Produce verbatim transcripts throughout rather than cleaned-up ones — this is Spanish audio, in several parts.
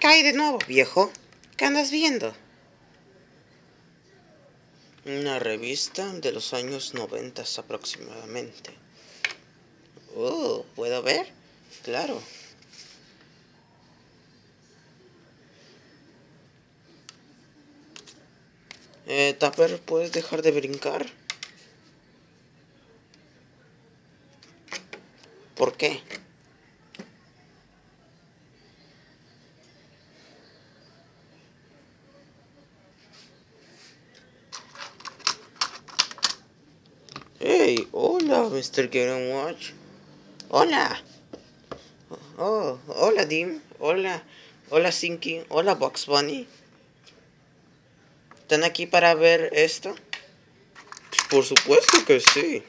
hay de nuevo, viejo? ¿Qué andas viendo? Una revista de los años noventa aproximadamente. Oh, ¿puedo ver? Claro. Eh, Tapper, ¿puedes dejar de brincar? ¿Por qué? Hey, hola, mister Get and Watch. Hola. Oh, hola, Dim. Hola. Hola, Sinky. Hola, Bugs Bunny. ¿Están aquí para ver esto? Por supuesto que sí.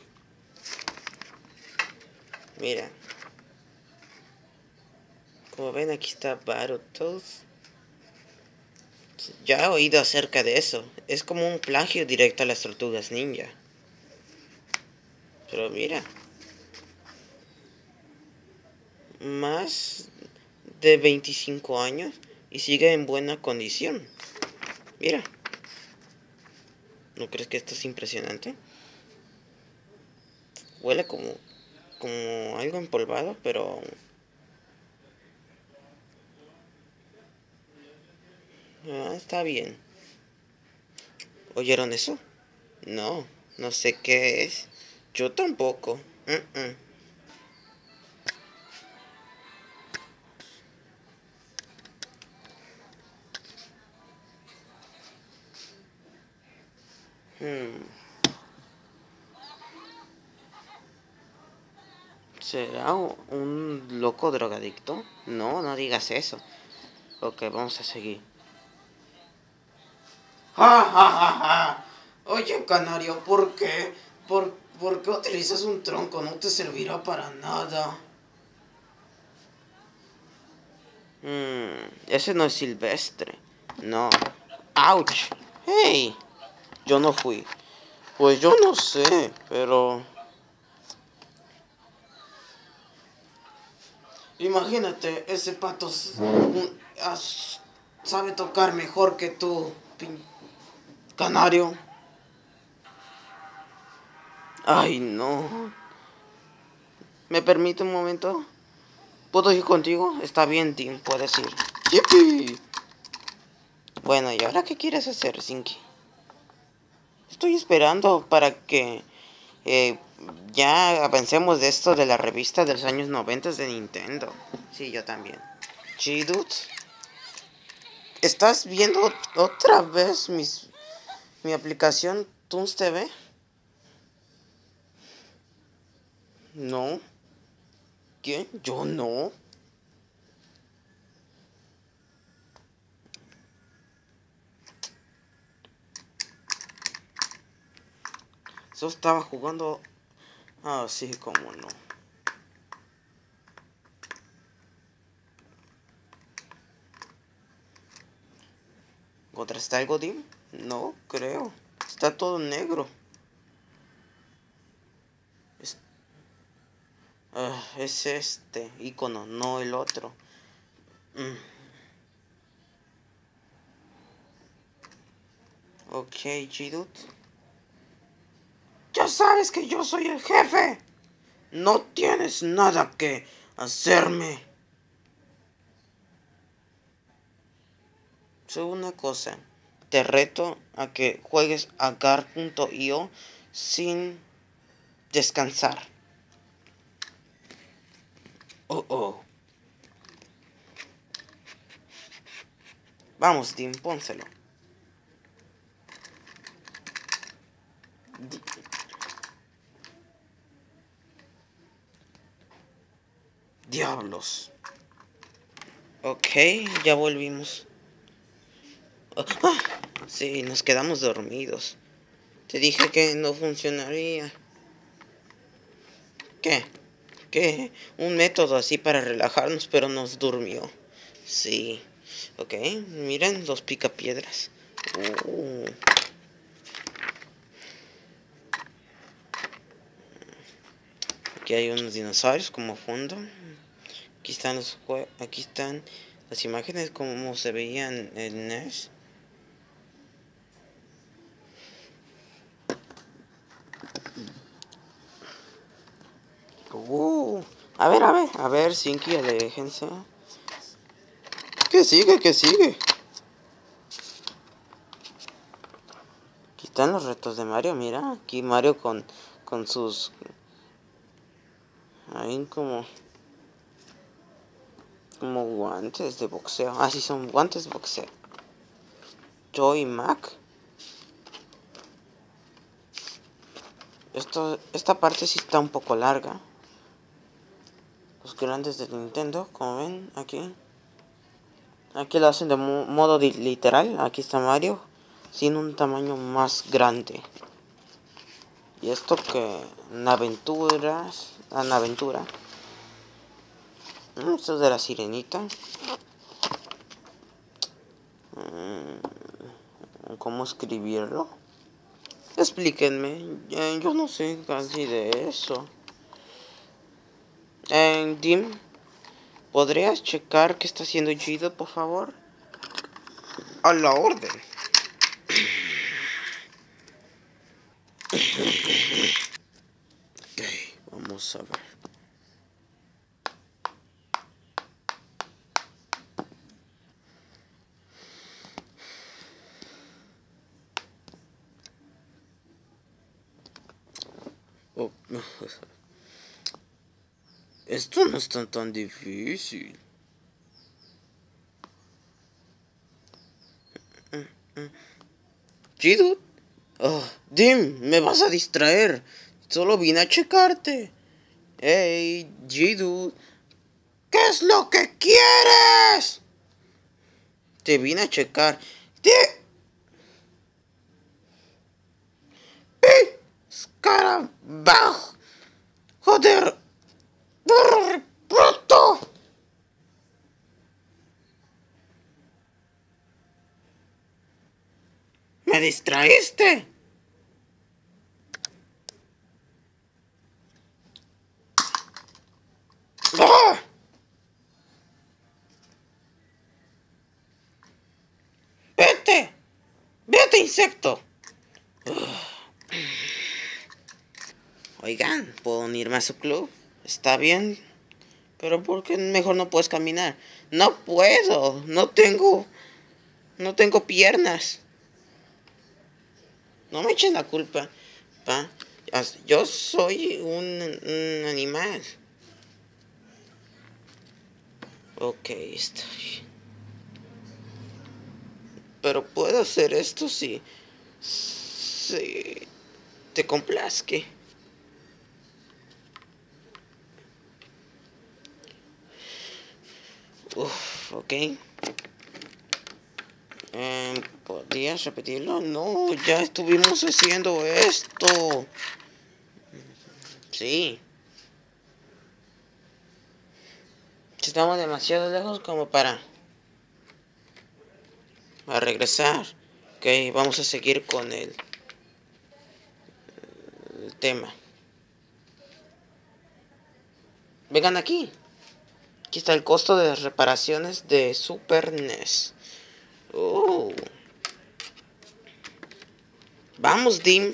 Mira. Como ven, aquí está Battletoads. Ya he oído acerca de eso. Es como un plagio directo a las tortugas ninja. Pero mira. Más de veinticinco años y sigue en buena condición. Mira. ¿No crees que esto es impresionante? Huele como, como algo empolvado, pero... Ah, está bien. ¿Oyeron eso? No, no sé qué es. Yo tampoco. Mm, mm. Hmm. ¿Será un loco drogadicto? No, no digas eso. Ok, vamos a seguir. ¡Ja, ja, ja, ja! Oye, canario, ¿por qué? ¿Por, ¿Por qué utilizas un tronco? No te servirá para nada. Hmm, ese no es silvestre. No. ¡Auch! ¡Hey! Yo no fui. Pues yo no sé, pero... Imagínate, ese pato sabe tocar mejor que tú, canario. Ay, no. ¿Me permite un momento? ¿Puedo ir contigo? Está bien, Tim, puedes ir. ¡Yipi! Bueno, ¿y ahora qué quieres hacer, Sinky? Estoy esperando para que eh, ya avancemos de esto de la revista de los años noventa de Nintendo. Sí, yo también. G-Dude, ¿estás viendo otra vez mis, mi aplicación Toons T V? No. ¿Qué? Yo no. Yo estaba jugando... Ah, sí, cómo no. ¿Encontraste algo, Dim? No, creo. Está todo negro. Es, uh, es este icono, no el otro. Mm. Ok, G-Dude. Ya sabes que yo soy el jefe. No tienes nada que hacerme. Solo una cosa. Te reto a que juegues a gar punto io sin descansar. Oh, oh. Vamos, Tim, pónselo. Di Diablos. Ok, ya volvimos. Oh, ah, sí, nos quedamos dormidos. Te dije que no funcionaría. ¿Qué? ¿Qué? Un método así para relajarnos, pero nos durmió. Sí. Ok, miren los picapiedras. Uh. Aquí hay unos dinosaurios como fondo. Aquí están los aquí están las imágenes como se veían en N E S. Uh, a ver, a ver, a ver, Sinky, aléjense. ¿Qué sigue? ¿Qué sigue? Aquí están los retos de Mario, mira. Aquí Mario con, con sus... Ahí como... Como guantes de boxeo. Ah, sí, son guantes de boxeo. Joy Mac. Esto, esta parte sí está un poco larga. Los grandes de Nintendo, como ven, aquí. Aquí lo hacen de mo modo literal. Aquí está Mario, sin un tamaño más grande. Y esto que en aventuras, en aventura. Esto es de la sirenita. ¿Cómo escribirlo? Explíquenme. Yo no sé casi de eso. Eh, Dim, ¿podrías checar qué está haciendo Gido, por favor? A la orden. Ok, vamos a ver. Oh, esto no es tan, tan difícil. Gido. Oh, Dim, me vas a distraer. Solo vine a checarte. Hey, Gido, ¿qué es lo que quieres? Te vine a checar. ¡Te! ¡Eh! ¡Escarabajo! ¡Joder! ¡Bruto! ¡Me distraíste! ¡Ah! ¡Vete! ¡Vete, insecto! Oigan, ¿puedo unirme a su club? ¿Está bien? Pero ¿por qué mejor no puedes caminar? No puedo, no tengo... No tengo piernas. No me echen la culpa, pa. Yo soy un, un animal. Ok, está bien. Pero puedo hacer esto si... Si... Te complazque. Uf, ok. Eh, ¿Podrías repetirlo? No, ya estuvimos haciendo esto. Sí. Estamos demasiado lejos como para... Para regresar. Ok, vamos a seguir con el... El tema. Vengan aquí. Aquí está el costo de reparaciones de Super N E S. Oh. Vamos, Dim.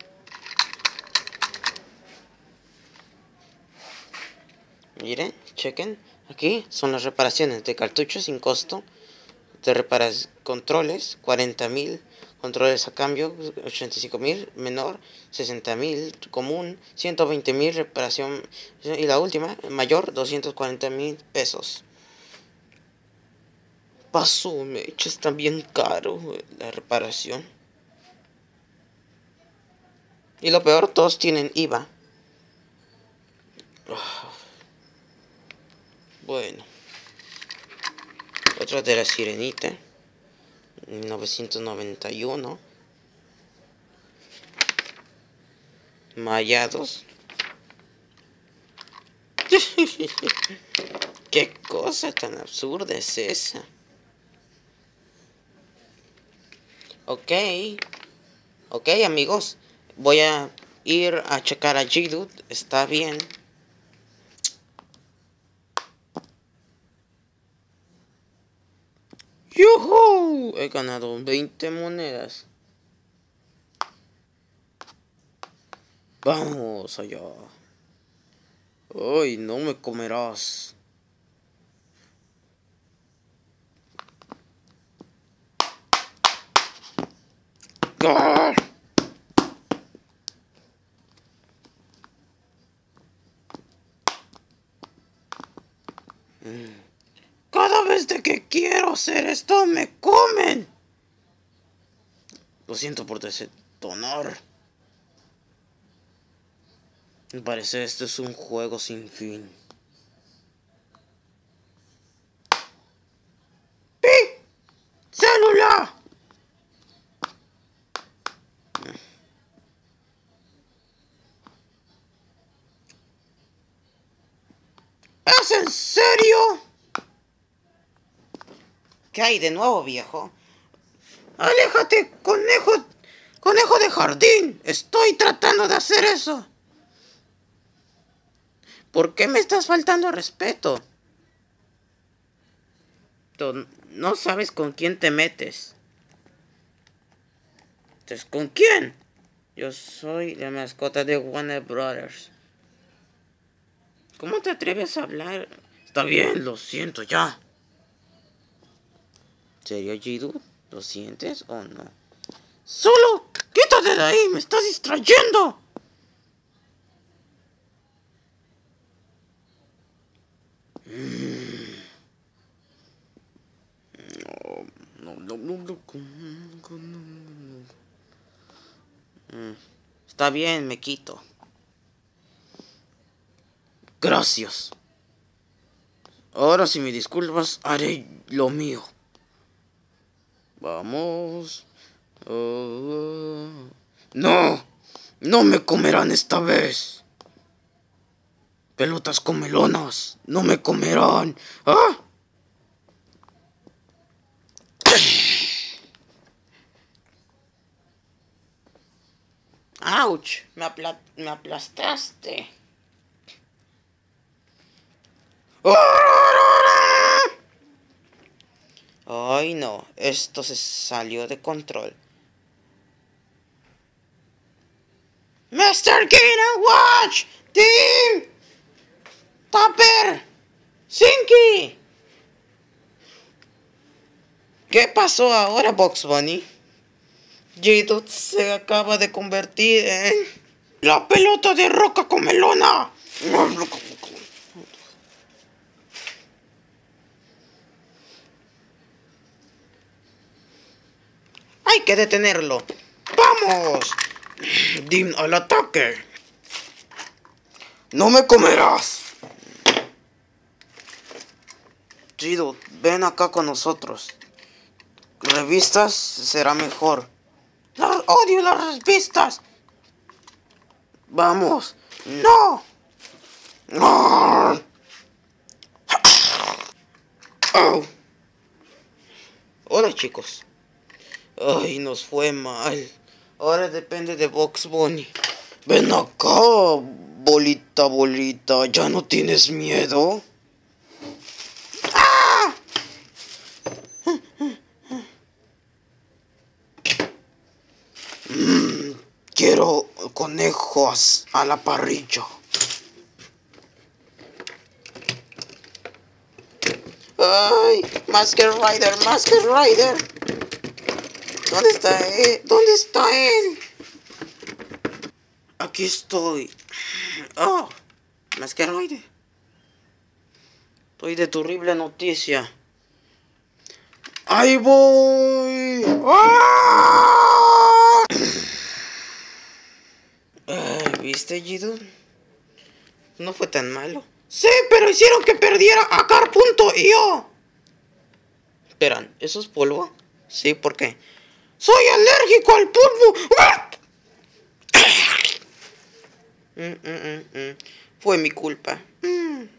Miren, chequen. Aquí son las reparaciones de cartuchos sin costo. De reparas controles, cuarenta mil. Controles a cambio, ochenta y cinco mil. Menor, sesenta mil. Común, ciento veinte mil. Reparación. Y la última, mayor, doscientos cuarenta mil pesos. Paso, me echa, está bien caro la reparación. Y lo peor, todos tienen I V A. Bueno. Otra de la sirenita. mil novecientos noventa y uno. Mayados. ¿Qué cosa tan absurda es esa? Ok. Ok, amigos. Voy a ir a checar a Gido. Está bien. ¡Woo! He ganado veinte monedas. Vamos allá. Ay, no me comerás. ¡Ah! Cada vez de que quiero hacer esto, me comen. Lo siento por detonar. Me parece esto es un juego sin fin. ¡Pi! ¡Célula! ¿Es en serio? ¿Qué hay de nuevo, viejo? ¡Aléjate, conejo! ¡Conejo de jardín! Estoy tratando de hacer eso. ¿Por qué me estás faltando respeto? Tú no sabes con quién te metes. Entonces, ¿con quién? Yo soy la mascota de Warner Brothers. ¿Cómo te atreves a hablar? Está bien, lo siento ya. ¿Serio, Jidu? ¿Lo sientes o no? ¡Solo! ¡Quítate de ahí! ¡Me estás distrayendo! No, no, no, no, no. Está bien, me quito. Gracias. Ahora, si me disculpas, haré lo mío. Vamos. Oh. ¡No! ¡No me comerán esta vez! Pelotas comelonas, no me comerán. ¿Ah? ¡Auch! Me, apla me aplastaste. Ay, no, esto se salió de control. mister Game Watch, Team, Topper, Sinky. ¿Qué pasó ahora, Bugs Bunny? Jidu se acaba de convertir en la pelota de roca comelona. Hay que detenerlo. ¡Vamos! Dim al ataque. No me comerás. Jidu, ven acá con nosotros. Revistas será mejor. ¡No, odio las revistas! ¡Vamos! ¡No! ¡No! Oh. Hola, chicos. Ay, nos fue mal. Ahora depende de Bugs Bunny. Ven acá, bolita, bolita. ¿Ya no tienes miedo? ¡Ah! Mm, quiero conejos a la parrilla. ¡Ay! Masker Rider, Masker Rider. ¿Dónde está él? ¿Dónde está él? Aquí estoy. Oh, Masker Rider. Estoy de tu horrible noticia. ¡Ahí voy! ¡Ah! Eh, ¿Viste, Jidu? No fue tan malo. Sí, pero hicieron que perdiera a Car.io. Esperan, ¿eso es polvo? Sí, ¿por qué? ¡Soy alérgico al polvo! mm, mm, mm, mm. Fue mi culpa. Mm.